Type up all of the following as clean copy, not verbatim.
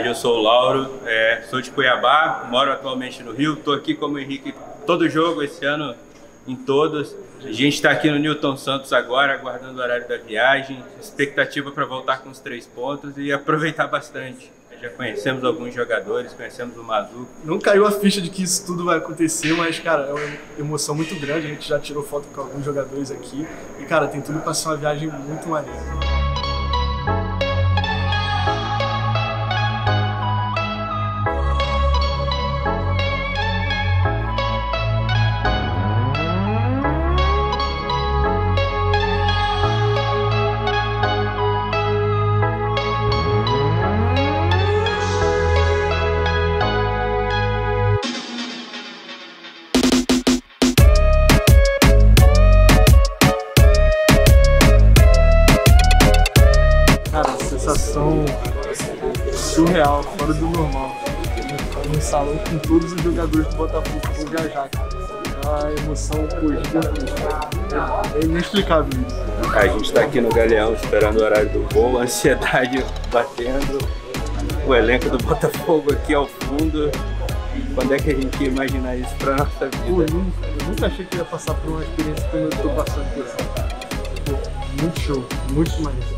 tarde, eu sou o Lauro, sou de Cuiabá, moro atualmente no Rio, estou aqui como Henrique todo jogo esse ano, em todos. A gente está aqui no Newton Santos agora, aguardando o horário da viagem, expectativa para voltar com os 3 pontos e aproveitar bastante. Já conhecemos alguns jogadores, conhecemos o Mazuco. Não caiu a ficha de que isso tudo vai acontecer, mas, cara, é uma emoção muito grande. A gente já tirou foto com alguns jogadores aqui e, cara, tem tudo para ser uma viagem muito maneira. Sensação surreal, fora do normal. Um salão com todos os jogadores do Botafogo que vão viajar. A emoção é inexplicável isso. A gente está aqui no Galeão esperando o horário do voo, a ansiedade batendo, o elenco do Botafogo aqui ao fundo. Quando é que a gente ia imaginar isso para nossa vida? Eu nunca achei que ia passar por uma experiência como eu estou passando por essa. Muito show, muito maneiro.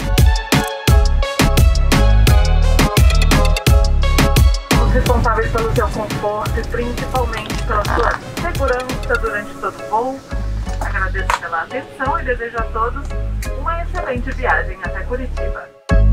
Responsáveis pelo seu conforto e principalmente pela sua segurança durante todo o voo. Agradeço pela atenção e desejo a todos uma excelente viagem até Curitiba.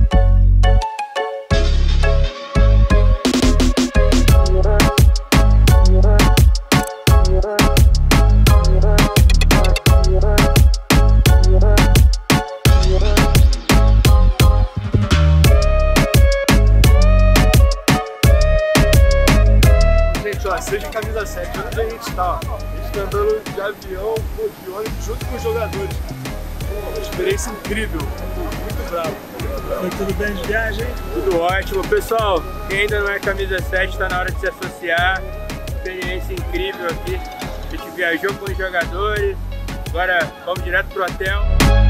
Seja camisa 7, onde a gente tá, ó. A gente tá andando de avião, de ônibus, junto com os jogadores. Uma experiência incrível, muito bravo. Foi tudo bem de viagem? Tudo ótimo. Pessoal, quem ainda não é camisa 7, tá na hora de se associar. Experiência incrível aqui. A gente viajou com os jogadores, agora vamos direto pro hotel.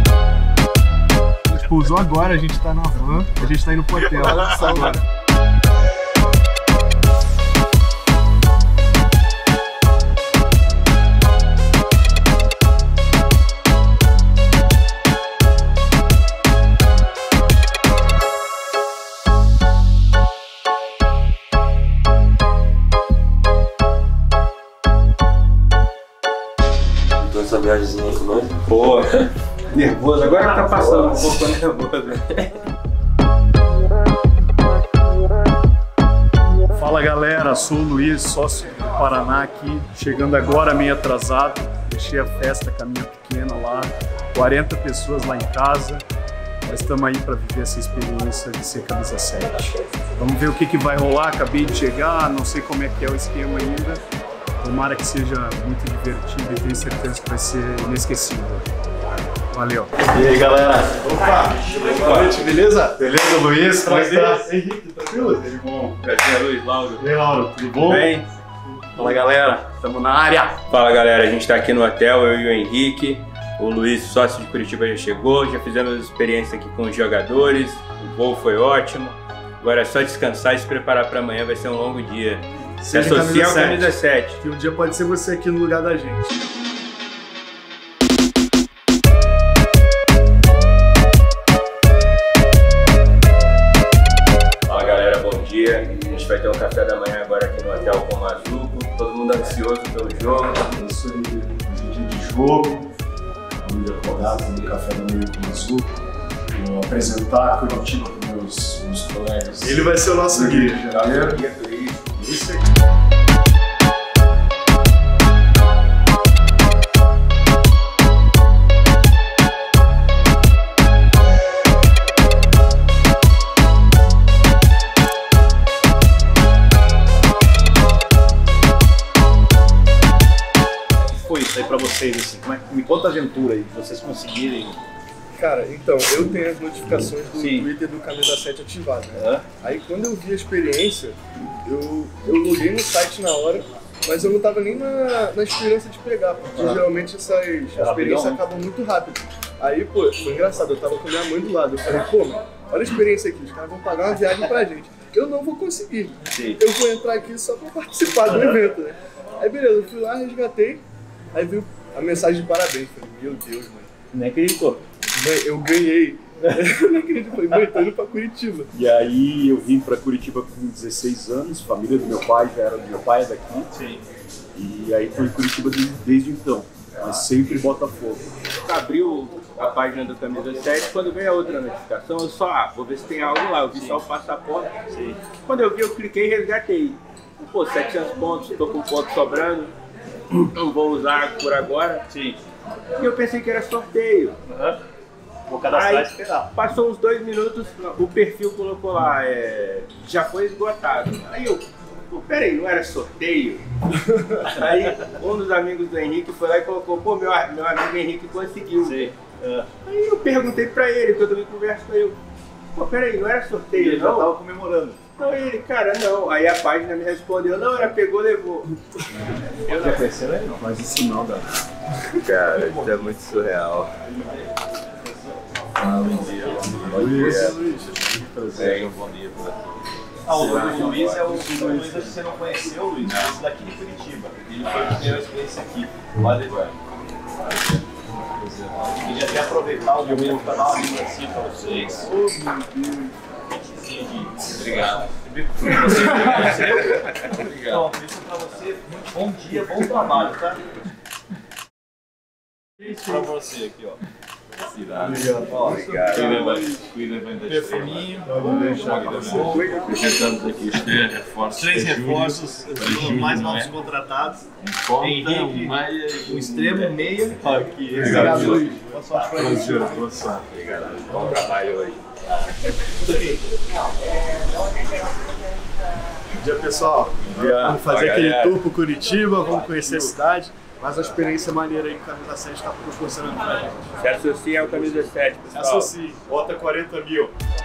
A gente pousou agora, a gente tá na van, a gente tá indo pro hotel agora. Essa viagemzinha aí com nós? Pô, nervoso, agora tá passando um pouco nervoso. Fala galera, sou o Luiz, sócio do Paraná aqui, chegando agora meio atrasado, deixei a festa com a minha pequena lá, 40 pessoas lá em casa, nós estamos aí para viver essa experiência de ser camisa 7. Vamos ver o que vai rolar, acabei de chegar, não sei como é que é o esquema ainda. Tomara que seja muito divertido e tenho certeza que vai ser inesquecível. Valeu! E aí, galera? Opa! Boa noite, beleza? Beleza, Luiz? Como é que tá? Henrique, tranquilo? Tudo bom? Prazer, Luiz, Lauro. E aí, Lauro, tudo bom? Bem? Fala, galera. Estamos na área. Fala, galera. A gente tá aqui no hotel, eu e o Henrique. O Luiz, sócio de Curitiba, já chegou. Já fizemos experiência aqui com os jogadores. O voo foi ótimo. Agora é só descansar e se preparar para amanhã, vai ser um longo dia. Se associa ao camisa 7. Que um dia pode ser você aqui no lugar da gente. Fala galera, bom dia. A gente vai ter um café da manhã agora aqui no hotel com o Mazuco. Todo mundo ansioso pelo jogo. Isso aí, dia de jogo. Vamos acordar, fazer café da manhã com o Mazuco. Vou apresentar a Curitiba para os meus colegas. Ele vai ser o nosso guia. Isso aí. Foi isso aí pra vocês, assim? Me conta a aventura aí, de vocês conseguirem. Cara, então, eu tenho as notificações do Twitter do Camisa 7 ativado, né? Aí quando eu vi a experiência, eu loguei no site na hora, mas eu não tava nem na esperança de pegar, porque geralmente essas experiências acabam muito rápido. Aí, pô, foi engraçado, eu tava com a minha mãe do lado, eu falei, pô, mano, olha a experiência aqui, os caras vão pagar uma viagem pra gente. eu não vou conseguir. Sim. Eu vou entrar aqui só pra participar do evento, né? Aí beleza, eu fui lá, resgatei, aí viu a mensagem de parabéns. Falei, meu Deus, mãe. Nem acreditou. Mãe, eu ganhei. Eu não acredito, falei, mãe, tô indo pra Curitiba. E aí eu vim pra Curitiba com 16 anos, família do meu pai já era do meu pai, é daqui. Sim. E aí fui em Curitiba desde então, mas sempre Botafogo. Abriu a página do Camisa 7, quando veio a outra notificação, eu só, vou ver se tem algo lá, eu vi só o passaporte. Sim. Quando eu vi, eu cliquei e resgatei. Pô, 700 pontos, tô com ponto sobrando, não vou usar por agora. Sim. E eu pensei que era sorteio. Vou cadastrar Aí, e esperar. passou uns 2 minutos, o perfil colocou lá, já foi esgotado. Aí eu, pô, peraí, não era sorteio? Aí um dos amigos do Henrique foi lá e colocou, pô, meu amigo Henrique conseguiu. Sim. Aí eu perguntei pra ele, porque eu também converso com ele, pô, peraí, não era sorteio, Ele já não? tava comemorando. Então ele, cara, não. Aí a página me respondeu, não, ela pegou, levou. Eu não Conhecendo ele não. Mas isso não, galera. Cara, isso é muito surreal. Bom dia. Bom dia. Bom dia. O Luiz é o Luiz, acho que você não conheceu, Luiz, esse daqui de Curitiba. Ele foi a primeira experiência aqui. Olha, Eduardo. Eu queria até aproveitar o momento para dar uma lembrancinha para vocês. Oh, meu Deus. Obrigado. Obrigado. Isso para você. Muito bom dia, bom trabalho, tá? Isso para você aqui, ó. Obrigado. Perfuminho. Apresentamos aqui os 3 reforços. 3 reforços, os mais novos contratados. Henrique, o extremo, meia. Aqui. Obrigado, Luiz. Boa sorte. Obrigado. Bom trabalho hoje. Bom dia, pessoal. Vamos fazer aquele tour por Curitiba, vamos conhecer a cidade. Mas a experiência maneira aí que o Camisa 7 está proporcionando pra gente. Se associa ao Camisa 7, pessoal. Associe, bota 40 mil.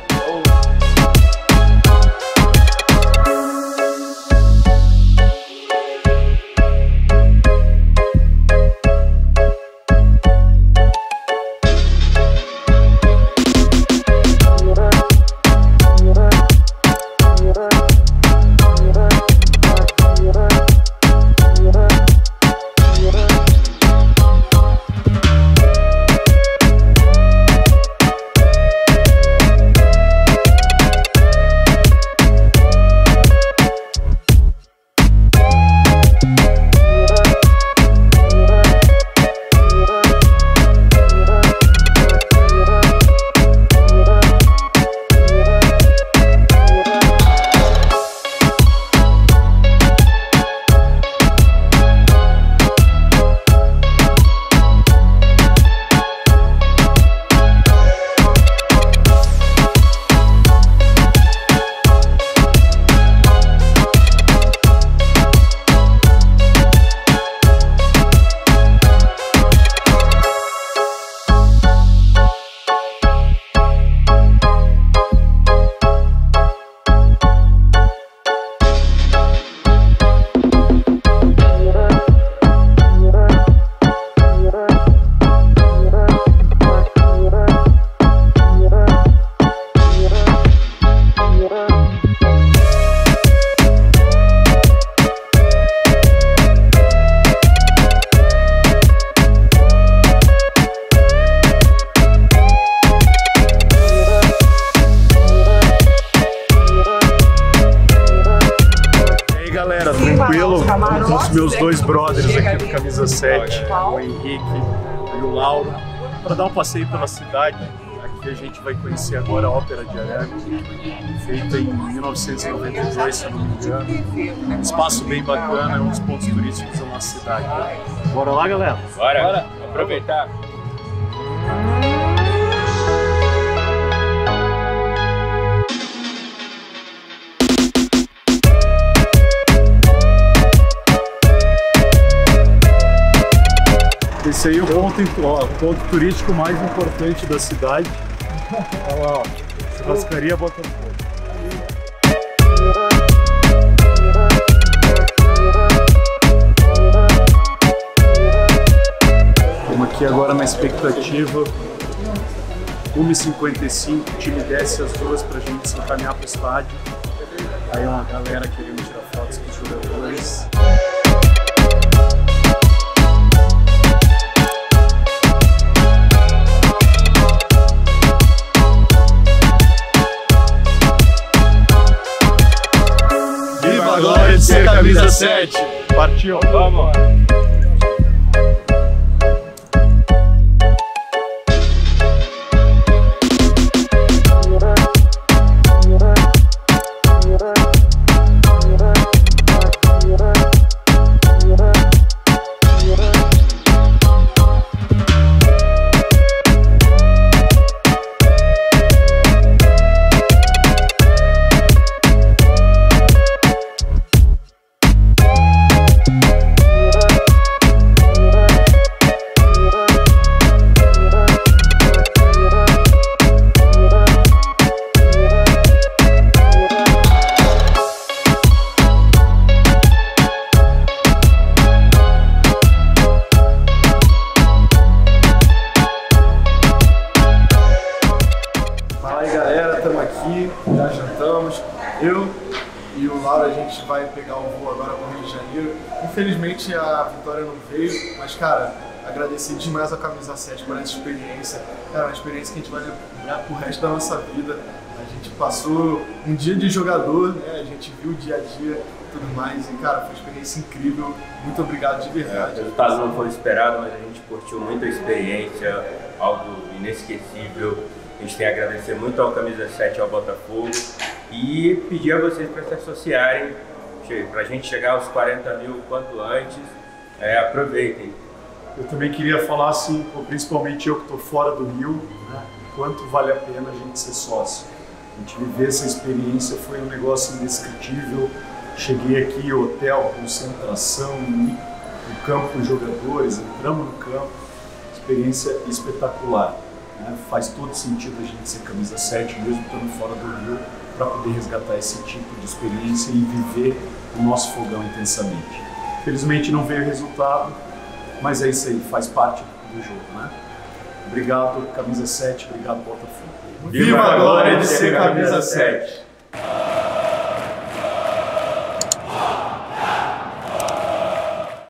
Os meus 2 brothers aqui do Camisa 7, o Henrique e o Lauro, para dar um passeio pela cidade. Aqui a gente vai conhecer agora a Ópera de Arame, feita em 1992, se eu não me engano. Um espaço bem bacana, é um dos pontos turísticos da nossa cidade. Bora lá, galera? Bora aproveitar. Esse aí é o ponto turístico mais importante da cidade. Olha lá, ó, churrascaria Botafogo. Estamos aqui agora na expectativa. 1h55, o time desce as 2 para a gente se encaminhar para o estádio. Aí uma galera querendo tirar fotos com os jogadores. Viva a glória de ser camisa 7! Partiu! Vamos! Estamos aqui, já jantamos. Eu e o Laura, a gente vai pegar um voo agora para o Rio de Janeiro. Infelizmente a vitória não veio, mas cara, agradecer demais a camisa 7 por essa experiência. Cara, uma experiência que a gente vai lembrar pro resto da nossa vida. A gente passou um dia de jogador, né? A gente viu o dia a dia e tudo mais. E cara, foi uma experiência incrível. Muito obrigado de verdade. O resultado não foi esperado, mas a gente curtiu muito a experiência, algo inesquecível. A gente tem a agradecer muito ao Camisa 7 e ao Botafogo e pedir a vocês para se associarem, para a gente chegar aos 40 mil o quanto antes. Aproveitem. Eu também queria falar assim, principalmente eu que estou fora do Rio, né, quanto vale a pena a gente ser sócio. A gente viver essa experiência foi um negócio indescritível. Cheguei aqui, hotel, concentração, no campo com os jogadores, entramos no campo, experiência espetacular. Faz todo sentido a gente ser camisa 7, mesmo estando fora do Rio, para poder resgatar esse tipo de experiência e viver o nosso fogão intensamente. Felizmente não veio resultado, mas é isso aí, faz parte do jogo, né? Obrigado, camisa 7, obrigado, Botafogo. Viva a glória de ser camisa 7!